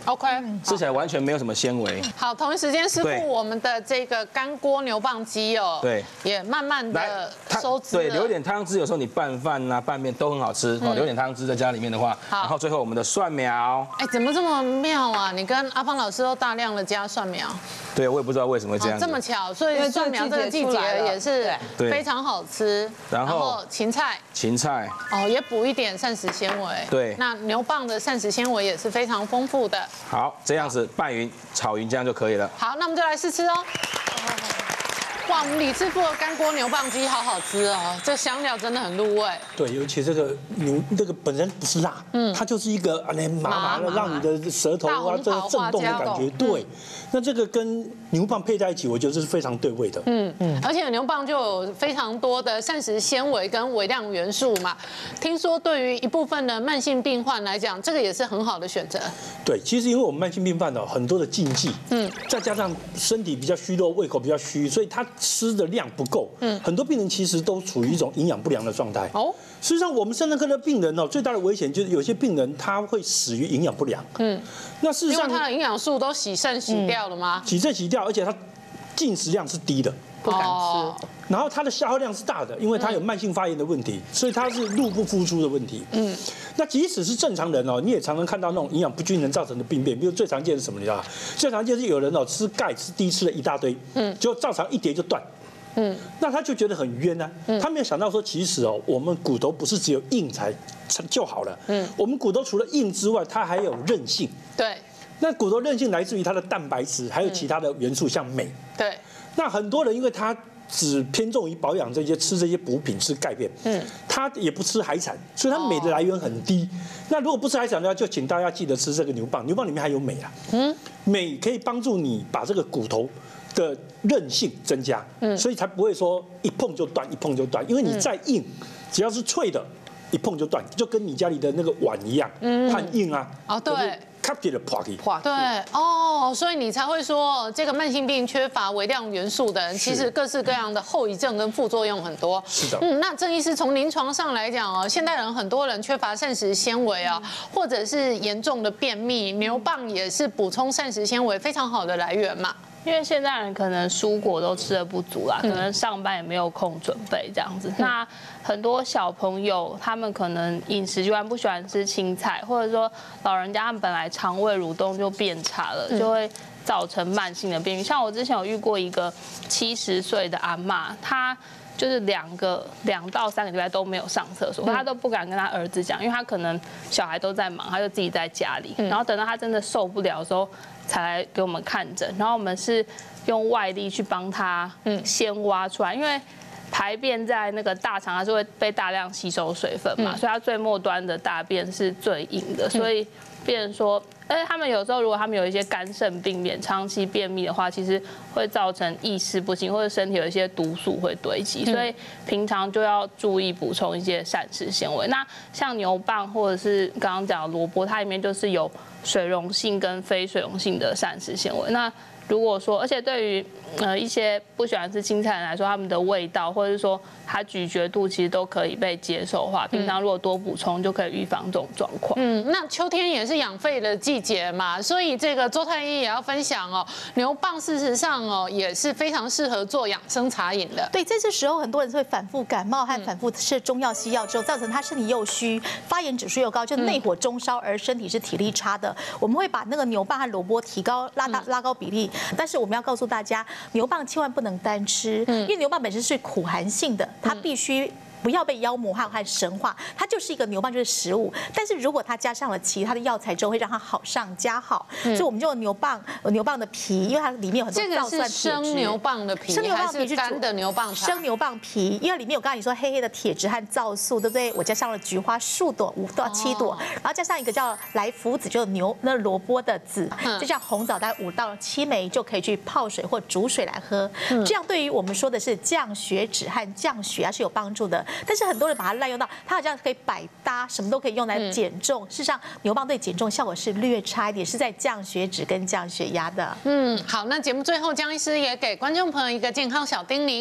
OK， 吃起来完全没有什么纤维。 好，同一时间，师对傅，我们的这个干锅牛蒡鸡哦， 对， 也慢慢的它收汁对， 了留一点汤汁，有时候你拌饭啊、拌面都很好吃哦。留点汤汁在家里面的话， 好然后最后我们的蒜苗， 哎，怎么这么妙啊？你跟阿芳老师都大量的加蒜苗， 对我也不知道为什么会这样子。 这么巧，所以因为这个蒜苗这个季节季节出来了也是对非常好吃。 然后芹菜芹菜， 哦，也补一点膳食纤维。 对那牛蒡的膳食纤维也是非常丰富的。 好，这样子拌匀、炒匀，这样就可以了。 好，那我们就来试吃哦。哇，我们李师傅的干锅牛蒡鸡好好吃哦，这香料真的很入味。 对，尤其这个牛这个本身不是辣，嗯，它就是一个啊，那麻麻的，让你的舌头啊这个震动的感觉。对，那这个跟牛蒡配在一起，我觉得是非常对味的。嗯嗯，而且牛蒡就有非常多的膳食纤维跟微量元素嘛。听说对于一部分的慢性病患来讲，这个也是很好的选择。 对，其实因为我们慢性病患呢，很多的禁忌，嗯，再加上身体比较虚弱，胃口比较虚，所以他吃的量不够，嗯，很多病人其实都处于一种营养不良的状态。哦，实际上我们肾脏科的病人哦，最大的危险就是有些病人他会死于营养不良。嗯，那事实上因为他的营养素都洗肾洗掉了吗？ 洗肾洗掉，而且他进食量是低的。 不敢吃， 然后它的消耗量是大的，因为它有慢性发炎的问题，所以它是入不敷出的问题。嗯，那即使是正常人哦，你也常常看到那种营养不均衡造成的病变，比如最常见是什么？你知道吗？最常见是有人哦吃钙吃低吃了一大堆，嗯，就照常一叠就断。嗯，那他就觉得很冤呢、啊。他没有想到说，其实哦，我们骨头不是只有硬才就好了。嗯，我们骨头除了硬之外，它还有韧性。 对。 那骨头韧性来自于它的蛋白质，还有其他的元素，像镁。 对。 那很多人因为他只偏重于保养这些，吃这些补品、吃钙片，嗯，他也不吃海产，所以他镁的来源很低。那如果不吃海产的话，就请大家记得吃这个牛蒡，牛蒡里面还有镁啊，嗯，镁可以帮助你把这个骨头的韧性增加，嗯，所以才不会说一碰就断，一碰就断，因为你再硬，只要是脆的，一碰就断，就跟你家里的那个碗一样，嗯，很硬啊， 哦，对。 卡掉了破去， 对哦，所以你才会说这个慢性病缺乏微量元素的人，其实各式各样的后遗症跟副作用很多。 是的， 嗯，那郑医师从临床上来讲哦，现代人很多人缺乏膳食纤维啊，或者是严重的便秘，牛蒡也是补充膳食纤维非常好的来源嘛。 因为现在人可能蔬果都吃的不足啦，可能上班也没有空准备这样子。那很多小朋友他们可能饮食习惯不喜欢吃青菜，或者说老人家他们本来肠胃蠕动就变差了，就会造成慢性的便秘。像我之前有遇过一个七十岁的阿嬷，她就是两个两到三个礼拜都没有上厕所，她都不敢跟她儿子讲，因为她可能小孩都在忙，她就自己在家里。然后等到她真的受不了的时候，才来给我们看诊。然后我们是用外力去帮她先挖出来，因为排便在那个大肠，它是会被大量吸收水分嘛，所以它最末端的大便是最硬的，所以变成说，而且他们有时候如果他们有一些肝肾病变、长期便秘的话，其实会造成意识不清，或者身体有一些毒素会堆积，所以平常就要注意补充一些膳食纤维。那像牛蒡或者是刚刚讲的萝卜，它里面就是有水溶性跟非水溶性的膳食纤维。那如果说，而且对于呃一些不喜欢吃青菜的人来说，他们的味道或者是说它咀嚼度其实都可以被接受的话，平常如果多补充就可以预防这种状况。 嗯，那秋天也是养肺的季节嘛，所以这个周太医也要分享哦，牛蒡事实上哦也是非常适合做养生茶饮的。 对，在这时候很多人会反复感冒和反复吃中药西药之后，造成他身体又虚，发炎指数又高，就内火中烧，而身体是体力差的。我们会把那个牛蒡和萝卜提高拉大拉高比例。但是我们要告诉大家，牛蒡千万不能单吃，因为牛蒡本身是苦寒性的，它必须不要被妖魔化和神化，它就是一个牛蒡就是食物。但是如果它加上了其他的药材之后，会让它好上加好。所以我们就用牛蒡牛蒡的皮，因为它里面有很多皂酸铁质。 这个是生牛蒡的皮，生牛蒡皮是干的牛蒡茶。 生牛蒡皮，因为里面有刚才你说黑黑的铁质和皂素，对不对？我加上了菊花数朵，五到七朵，然后加上一个叫来福子，就是牛那萝卜的籽，就像红枣大概五到七枚，就可以去泡水或煮水来喝。这样对于我们说的是降血脂和降血压是有帮助的。但是很多人把它滥用到，它好像可以百搭，什么都可以用来减重。事实上，牛蒡对减重效果是略差一点，是在降血脂跟降血压的。 嗯，好，那节目最后江医师也给观众朋友一个健康小叮咛。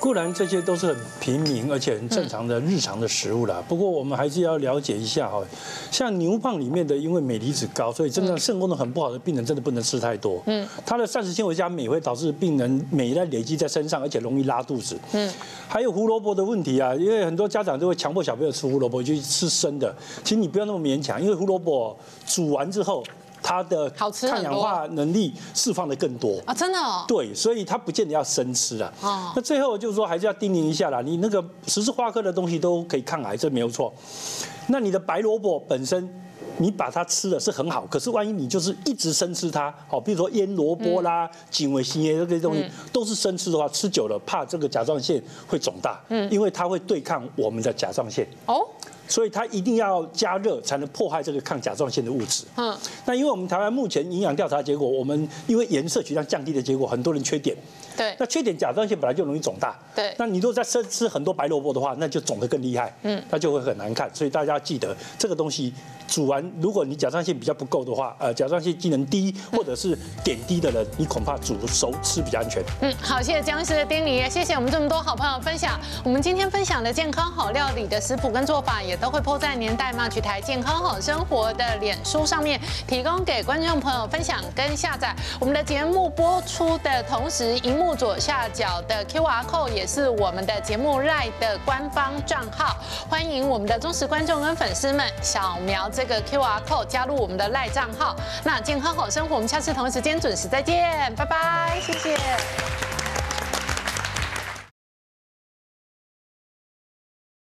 固然这些都是很平民而且很正常的日常的食物啦，不过我们还是要了解一下哈，像牛蒡里面的，因为镁离子高，所以真正肾功能很不好的病人真的不能吃太多。嗯，它的膳食纤维加镁会导致病人镁在累积在身上，而且容易拉肚子。嗯，还有胡萝卜的问题啊，因为很多家长都会强迫小朋友吃胡萝卜，就吃生的。其实你不要那么勉强，因为胡萝卜煮完之后，它的抗氧化能力释放的更多啊，真的哦。 对，所以它不见得要生吃啊。哦。那最后就是说，还是要叮咛一下啦，你那个十字花科的东西都可以抗癌，这没有错。那你的白萝卜本身，你把它吃了是很好，可是万一你就是一直生吃它，好，比如说腌萝卜啦、锦尾心叶这些东西都是生吃的话，吃久了怕这个甲状腺会肿大，嗯，因为它会对抗我们的甲状腺。哦。所以它一定要加热才能破坏这个抗甲状腺的物质。嗯，那因为我们台湾目前营养调查结果，我们因为盐摄取量降低的结果，很多人缺碘。 对。 那缺碘甲状腺本来就容易肿大。 对。 那你如果再吃吃很多白萝卜的话，那就肿得更厉害。嗯。那就会很难看。所以大家要记得这个东西煮完，如果你甲状腺比较不够的话，呃，甲状腺机能低或者是碘低的人，你恐怕煮熟吃比较安全。 嗯，好，谢谢江医师的叮咛，也谢谢我们这么多好朋友分享。我们今天分享的健康好料理的食谱跟做法也都会po在年代 Match 台健康好生活的脸书上面，提供给观众朋友分享跟下载。我们的节目播出的同时，荧幕左下角的 Q R code 也是我们的节目 LINE 的官方账号，欢迎我们的忠实观众跟粉丝们扫描这个 Q R code 加入我们的 LINE 账号。那健康好生活，我们下次同一时间准时再见，拜拜，谢谢。